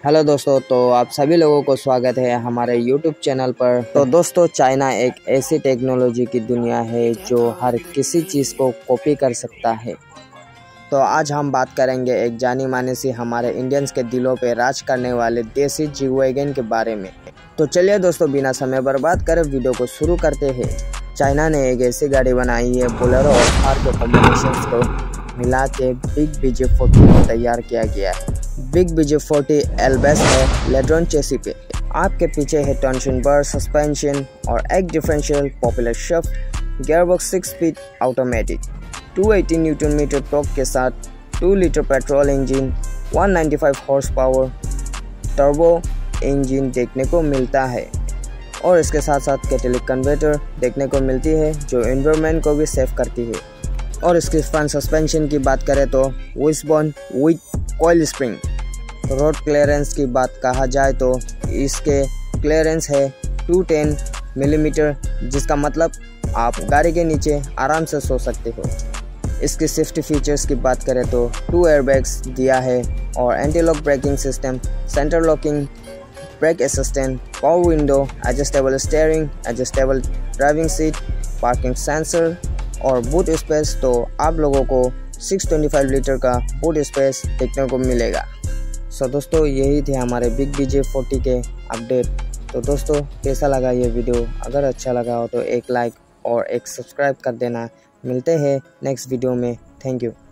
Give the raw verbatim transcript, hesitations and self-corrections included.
Hello दोस्तों, तो आप सभी लोगों को स्वागत है हमारे यूट्यूब चैनल पर। तो दोस्तों, चाइना एक ऐसी टेक्नोलॉजी की दुनिया है जो हर किसी चीज़ को कॉपी कर सकता है। तो आज हम बात करेंगे एक जानी मानी सी हमारे इंडियंस के दिलों पे राज करने वाले देसी जी वैगन के बारे में। तो चलिए दोस्तों, बिना समय बर्बाद करे वीडियो को शुरू करते हैं। चाइना ने एक ऐसी गाड़ी बनाई है, बोलेरो और थार के कॉम्बिनेशन को मिला के बिग बीजे फोर्टी को तैयार किया गया है। Big BJ forty L base है लेड्रॉन चेसी पे। आपके पीछे है टेंशन बार, सस्पेंशन और एक differential popular shift, gearbox six speed automatic, दो सौ अस्सी न्यूटन मीटर टॉर्क के साथ टू लीटर पेट्रोल इंजन, एक सौ पचानवे हॉर्स पावर टर्बो इंजन देखने को मिलता है। और इसके साथ साथ कैटेलिक कन्वर्टर देखने को मिलती है जो एनवायरनमेंट को भी सेव करती है। और इसकी फ्रंट सस्पेंशन की बात करें तो wishbone with coil spring. Road clearance की बात कहा जाए तो इसके क्लियरेंस है दो सौ दस मिलीमीटर, जिसका मतलब आप गाड़ी के नीचे आराम से सो सकते हो। इसके सेफ्टी फीचर्स की बात करें तो टू एयरबैग्स दिया है और anti lock braking system, centre locking, brake assistant, power window, adjustable steering, adjustable driving seat, parking sensor और बूट स्पेस। तो आप लोगों को छह सौ पच्चीस लीटर का बूट स्पेस देखने को मिलेगा। सो दोस्तों, यही थे हमारे बिग बीजे फोर्टी के अपडेट। तो दोस्तों, कैसा लगा ये वीडियो? अगर अच्छा लगा हो तो एक लाइक और एक सब्सक्राइब कर देना। मिलते हैं नेक्स्ट वीडियो में। Thank you.